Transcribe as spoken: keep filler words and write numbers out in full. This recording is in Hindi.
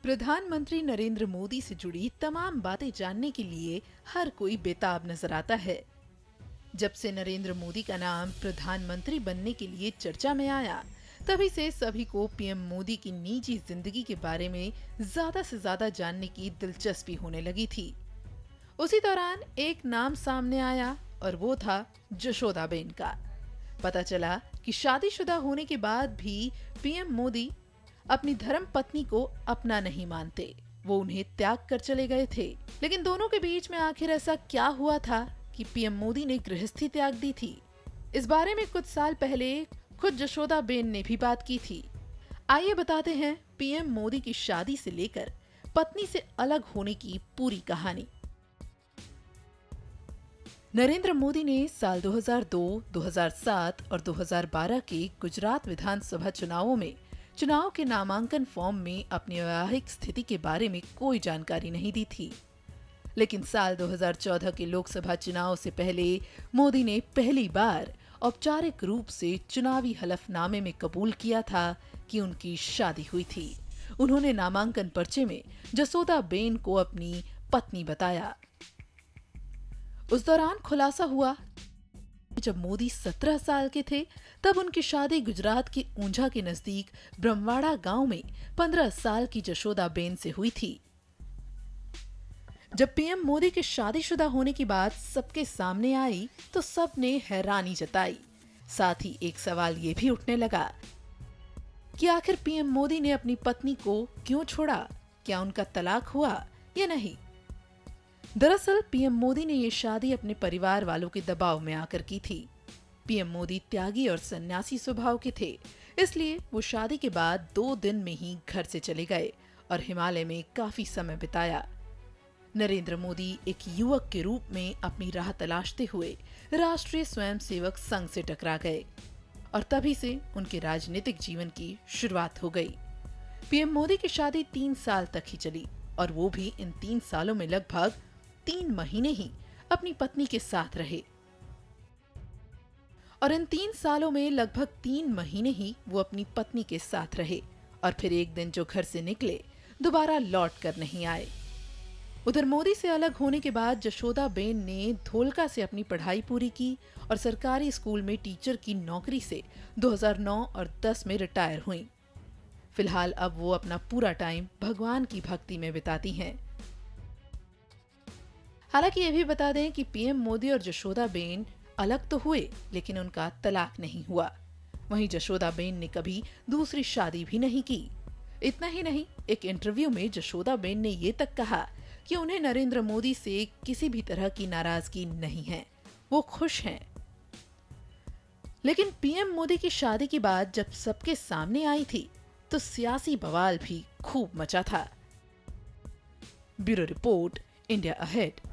प्रधानमंत्री नरेंद्र मोदी से जुड़ी तमाम बातें जानने के लिए हर कोई बेताब नजर आता है। जब से नरेंद्र मोदी का नाम प्रधानमंत्री बनने के लिए चर्चा में आया, तभी से सभी को पीएम मोदी की निजी जिंदगी के बारे में ज्यादा से ज्यादा जानने की दिलचस्पी होने लगी थी। उसी दौरान एक नाम सामने आया और वो था जशोदाबेन का। पता चला कि शादीशुदा होने के बाद भी पीएम मोदी अपनी धर्म पत्नी को अपना नहीं मानते, वो उन्हें त्याग कर चले गए थे। लेकिन दोनों के बीच में आखिर ऐसा क्या हुआ था कि पीएम मोदी ने गृहस्थी त्याग दी थी? इस बारे में कुछ साल पहले खुद जशोदाबेन ने भी बात की थी। आइए बताते हैं पीएम मोदी की शादी से लेकर पत्नी से अलग होने की पूरी कहानी। नरेंद्र मोदी ने साल दो हज़ार दो, दो हज़ार सात और दो हज़ार बारह के गुजरात विधानसभा चुनावों में चुनाव के नामांकन फॉर्म में अपनी वैवाहिक स्थिति के बारे में कोई जानकारी नहीं दी थी। लेकिन साल दो हज़ार चौदह के लोकसभा चुनाव से पहले मोदी ने पहली बार औपचारिक रूप से चुनावी हलफनामे में कबूल किया था कि उनकी शादी हुई थी। उन्होंने नामांकन पर्चे में जसोदाबेन को अपनी पत्नी बताया। उस दौरान खुलासा हुआ जब मोदी सत्रह साल के थे, तब उनकी शादी गुजरात के ऊंझा के नजदीक ब्रह्मवाड़ा गांव में पंद्रह साल की जशोदाबेन से हुई थी। जब पीएम मोदी के शादीशुदा होने की बात सबके सामने आई तो सबने हैरानी जताई। साथ ही एक सवाल ये भी उठने लगा कि आखिर पीएम मोदी ने अपनी पत्नी को क्यों छोड़ा? क्या उनका तलाक हुआ या नहीं? दरअसल पीएम मोदी ने ये शादी अपने परिवार वालों के दबाव में आकर की थी। पीएम मोदी त्यागी और सन्यासी स्वभाव के थे, इसलिए वो शादी के बाद दो दिन में ही घर से चले गए और हिमालय में काफी समय बिताया। नरेंद्र मोदी एक युवक के रूप में अपनी राह तलाशते हुए राष्ट्रीय स्वयंसेवक संघ से टकरा गए और तभी से उनके राजनीतिक जीवन की शुरुआत हो गई। पीएम मोदी की शादी तीन साल तक ही चली और वो भी इन तीन सालों में लगभग तीन महीने ही अपनी पत्नी के साथ रहे और इन तीन सालों में लगभग तीन महीने ही वो अपनी पत्नी के साथ रहे और फिर एक दिन जो घर से निकले दोबारा लौट कर नहीं आए। उधर मोदी से अलग होने के बाद जशोदाबेन ने धोलका से अपनी पढ़ाई पूरी की और सरकारी स्कूल में टीचर की नौकरी से दो हज़ार नौ और दस में रिटायर हुई। फिलहाल अब वो अपना पूरा टाइम भगवान की भक्ति में बिताती हैं। हालांकि ये भी बता दें कि पीएम मोदी और जशोदाबेन अलग तो हुए, लेकिन उनका तलाक नहीं हुआ। वहीं जशोदाबेन ने कभी दूसरी शादी भी नहीं की। इतना ही नहीं, एक इंटरव्यू में जशोदाबेन ने ये तक कहा कि उन्हें नरेंद्र मोदी से किसी भी तरह की नाराजगी नहीं है, वो खुश हैं। लेकिन पीएम मोदी की शादी की बात जब सबके सामने आई थी तो सियासी बवाल भी खूब मचा था। Bureau report, India ahead.